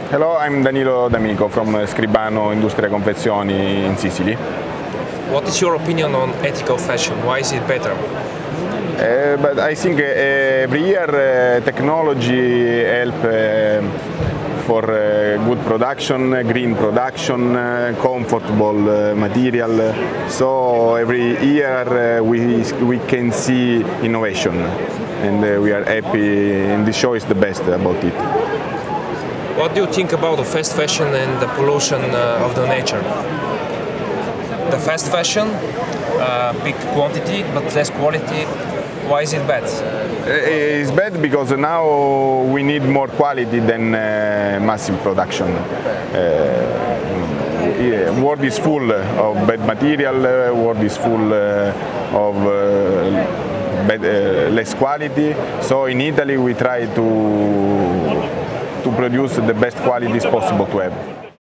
Hello, I'm Danilo D'Amico from Scribano Industria Confezioni in Sicily. What is your opinion on ethical fashion? Why is it better? But I think every year technology help for good production, green production, comfortable material. So every year we can see innovation, and we are happy. And the show is the best about it. What do you think about the fast fashion and the pollution of the nature? The fast fashion, big quantity but less quality. Why is it bad? It's bad because now we need more quality than massive production. World is full of bad material, world is full of less quality. So in Italy we try to produce the best qualities possible to have.